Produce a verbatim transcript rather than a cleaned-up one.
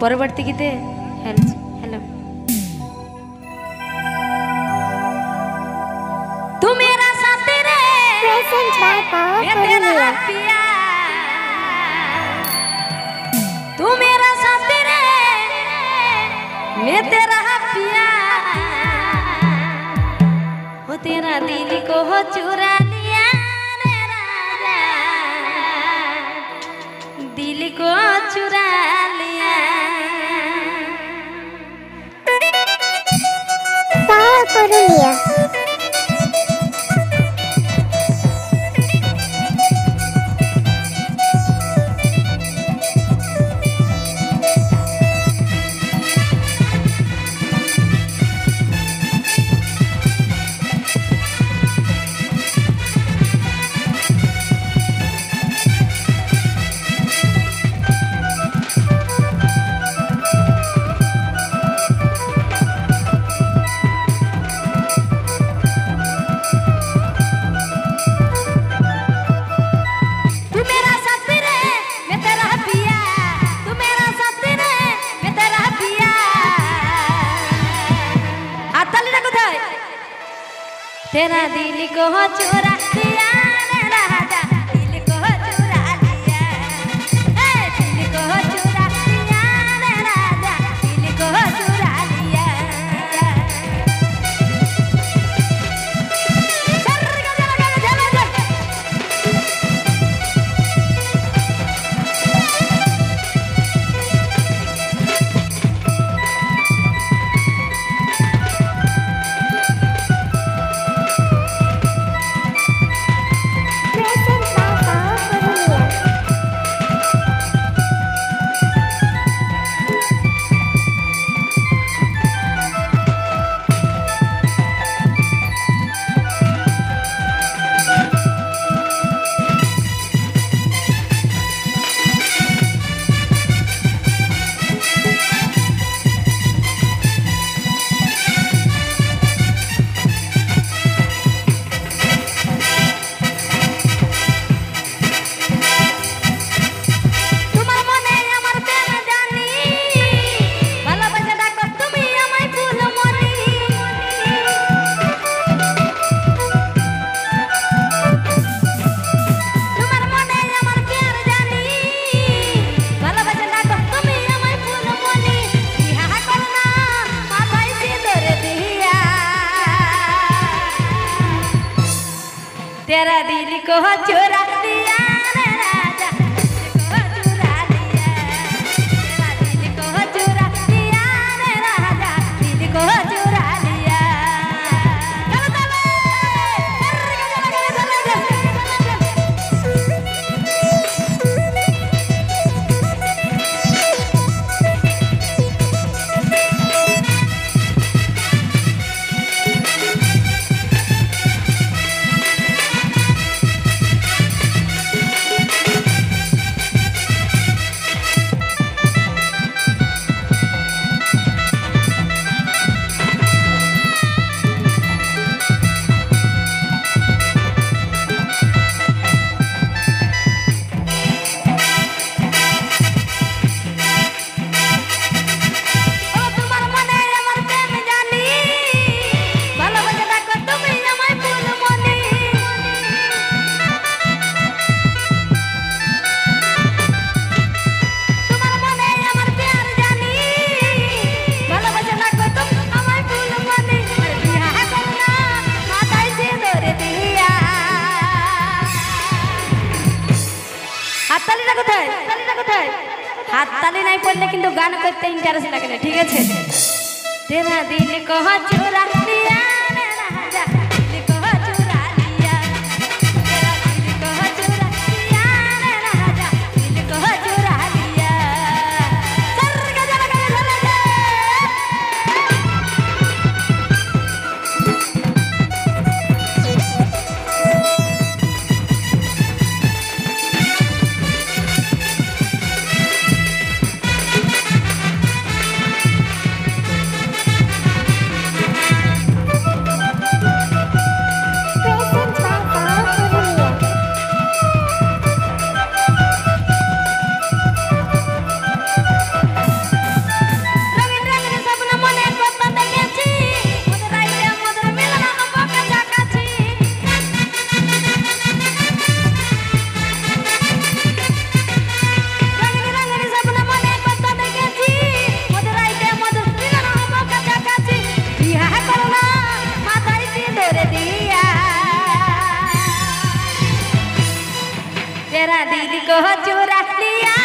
परवर्ती गीते हेलो तू मेरा साथी रे मैं तेरा पिया तू मेरा साथी रे मैं तेरा पिया वो तेरा दिल को हो चुरा लिया रे राजा दिल को चुरा लिया कर लिया तेरा दिल को चुरा लिया रे राजा दिल को चुरा लिया ए दिल को चुरा लिया रे राजा दिल को चुरा लिया तेरा दिल को चुरा लिया रे राजा दिल को चुरा लिया तेरा दिल को चुरा लिया रे राजा दिल को चुरा लिया चलो हाथ ताली नहीं पड़ले किंतु गान करते इंटरेस्ट लगे ठीक है तेरा दिल को चुरा लिया रे राजा दिल को चुरा लिया तेरा दिल को चुरा लिया रे राजा दिल को चुरा लिया सर्ग जल गए कर तेरा दिल को चुरा लिया